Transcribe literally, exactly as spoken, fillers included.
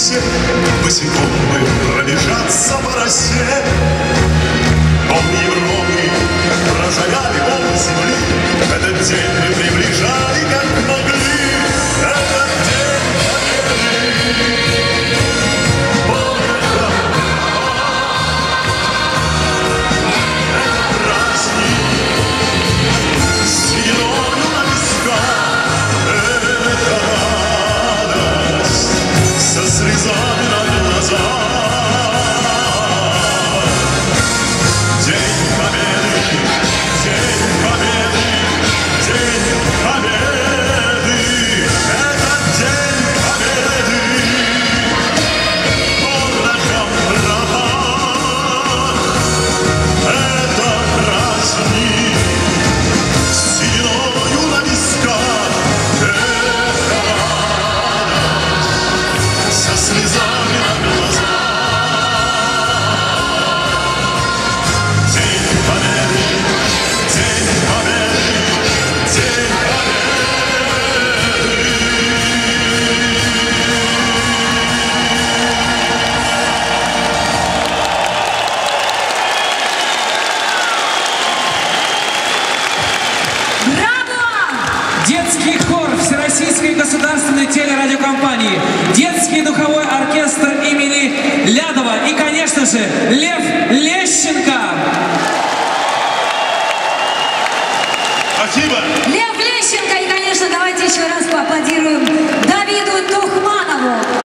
все босиком бы пробежаться по росе. Пол Европы прожигали пол земли, этот день мы приближали, как могли. Этот день победы. Это праздник с сединою на висках. Это радость со слезами на глазах. День победы, день победы, день победы. Это день победы. Облаком прах. Это праздник с сединою на висках. Это радость со слезами на глазах. День победы, день победы, день победы. Браво! Детский хор Всероссийской государственной телерадиокомпании, детский духовой оркестр имени Лядова и, конечно же, Лев Лещенко. Спасибо. Лев Лещенко.